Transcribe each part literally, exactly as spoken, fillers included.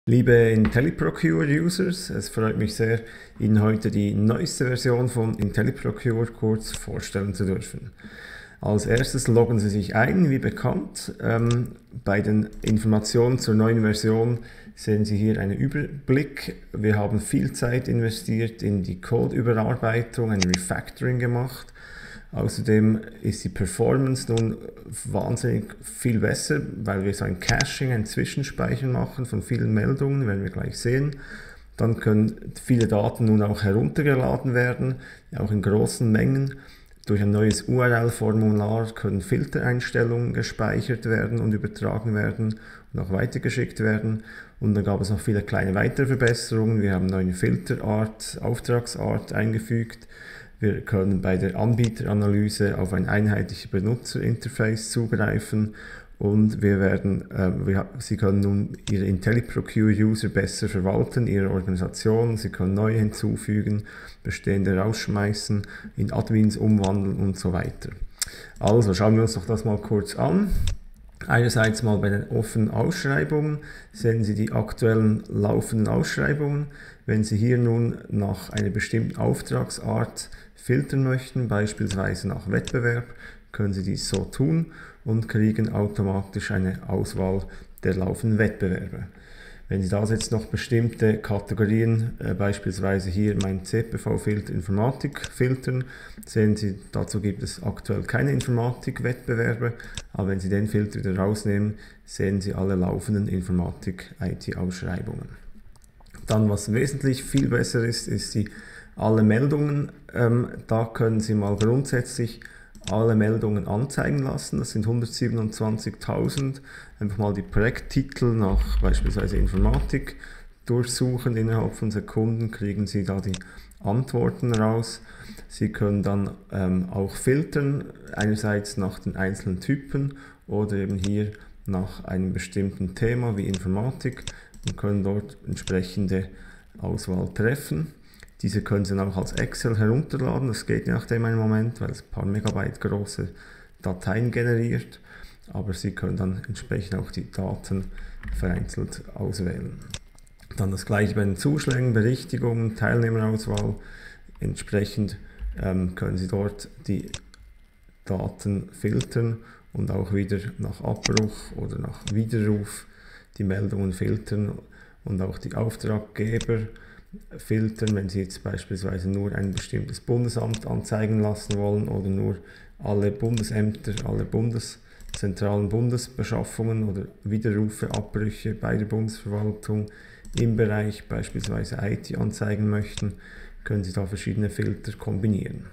Liebe IntelliProcure-Users, es freut mich sehr, Ihnen heute die neueste Version von IntelliProcure kurz vorstellen zu dürfen. Als erstes loggen Sie sich ein, wie bekannt. Ähm, bei den Informationen zur neuen Version sehen Sie hier einen Überblick. Wir haben viel Zeit investiert in die Codeüberarbeitung, ein Refactoring gemacht. Außerdem ist die Performance nun wahnsinnig viel besser, weil wir so ein Caching, ein Zwischenspeichern machen von vielen Meldungen, werden wir gleich sehen. Dann können viele Daten nun auch heruntergeladen werden, auch in großen Mengen. Durch ein neues U R L-Formular können Filtereinstellungen gespeichert werden und übertragen werden und auch weitergeschickt werden. Und dann gab es noch viele kleine weitere Verbesserungen. Wir haben eine neue Filterart, Auftragsart eingefügt. Wir können bei der Anbieteranalyse auf ein einheitliches Benutzerinterface zugreifen und wir werden, äh, wir, Sie können nun Ihre IntelliProcure-User besser verwalten, Ihre Organisation. Sie können neue hinzufügen, bestehende rausschmeißen, in Admins umwandeln und so weiter. Also schauen wir uns doch das mal kurz an. Einerseits mal bei den offenen Ausschreibungen sehen Sie die aktuellen laufenden Ausschreibungen. Wenn Sie hier nun nach einer bestimmten Auftragsart filtern möchten, beispielsweise nach Wettbewerb, können Sie dies so tun und kriegen automatisch eine Auswahl der laufenden Wettbewerbe. Wenn Sie da jetzt noch bestimmte Kategorien, äh, beispielsweise hier mein C P V-Filter Informatik filtern, sehen Sie, dazu gibt es aktuell keine Informatik-Wettbewerbe, aber wenn Sie den Filter wieder rausnehmen, sehen Sie alle laufenden Informatik-I T-Ausschreibungen. Dann, was wesentlich viel besser ist, ist die alle Meldungen. Ähm, da können Sie mal grundsätzlich alle Meldungen anzeigen lassen. Das sind hundertsiebenundzwanzigtausend. Einfach mal die Projekttitel nach beispielsweise Informatik durchsuchen. Innerhalb von Sekunden kriegen Sie da die Antworten raus. Sie können dann ähm, auch filtern, einerseits nach den einzelnen Typen oder eben hier nach einem bestimmten Thema wie Informatik und können dort entsprechende Auswahl treffen. Diese können Sie dann auch als Excel herunterladen, das geht je nachdem einen Moment, weil es ein paar Megabyte große Dateien generiert, aber Sie können dann entsprechend auch die Daten vereinzelt auswählen. Dann das gleiche bei den Zuschlägen, Berichtigungen, Teilnehmerauswahl, entsprechend ähm, können Sie dort die Daten filtern und auch wieder nach Abbruch oder nach Widerruf die Meldungen filtern und auch die Auftraggeber filtern, wenn Sie jetzt beispielsweise nur ein bestimmtes Bundesamt anzeigen lassen wollen oder nur alle Bundesämter, alle bundeszentralen Bundesbeschaffungen oder Widerrufe, Abbrüche bei der Bundesverwaltung im Bereich beispielsweise I T anzeigen möchten, können Sie da verschiedene Filter kombinieren.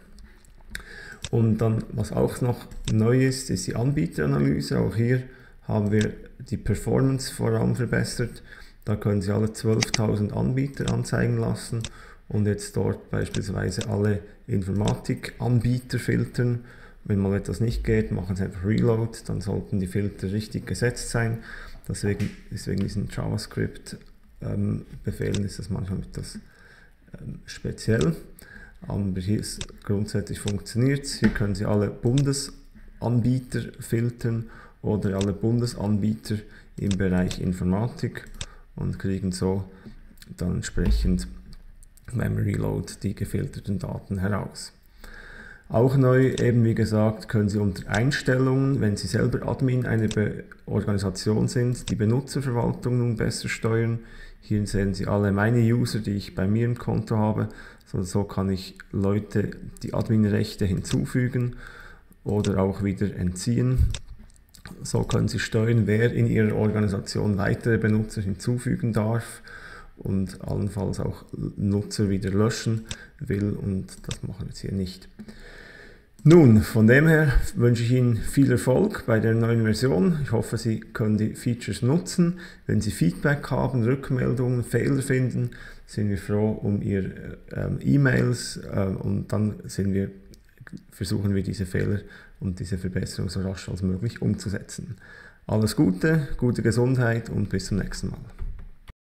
Und dann, was auch noch neu ist, ist die Anbieteranalyse. Auch hier haben wir die Performance vor allem verbessert. Da können Sie alle zwölftausend Anbieter anzeigen lassen und jetzt dort beispielsweise alle Informatik-Anbieter filtern. Wenn mal etwas nicht geht, machen Sie einfach Reload, dann sollten die Filter richtig gesetzt sein. Deswegen, deswegen diesen JavaScript-Befehlen ist das manchmal etwas ähm, speziell. Aber hier ist grundsätzlich funktioniert es. Hier können Sie alle Bundesanbieter filtern oder alle Bundesanbieter im Bereich Informatik und kriegen so dann entsprechend beim Reload die gefilterten Daten heraus. Auch neu, eben wie gesagt, können Sie unter Einstellungen, wenn Sie selber Admin einer Be- Organisation sind, die Benutzerverwaltung nun besser steuern. Hier sehen Sie alle meine User, die ich bei mir im Konto habe. So, so kann ich Leute die Adminrechte hinzufügen oder auch wieder entziehen. So können Sie steuern, wer in Ihrer Organisation weitere Benutzer hinzufügen darf und allenfalls auch Nutzer wieder löschen will, und das machen wir jetzt hier nicht. Nun, von dem her wünsche ich Ihnen viel Erfolg bei der neuen Version. Ich hoffe, Sie können die Features nutzen. Wenn Sie Feedback haben, Rückmeldungen, Fehler finden, sind wir froh um Ihre ähm, E-Mails äh, und dann sind wir, versuchen wir diese Fehler und diese Verbesserung so rasch als möglich umzusetzen. Alles Gute, gute Gesundheit und bis zum nächsten Mal.